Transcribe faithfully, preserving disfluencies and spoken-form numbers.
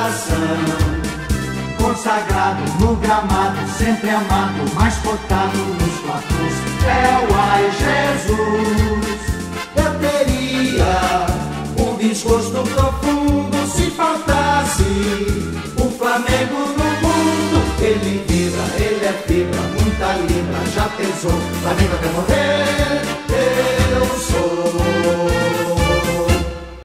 coração. Consagrado no gramado, sempre amado, mais cotado nos platos. É o ai Jesus. Eu teria um desgosto profundo se faltasse o Flamengo no mundo. Ele vibra, ele é fibra, muita libra já pesou. Flamengo até morrer, eu sou.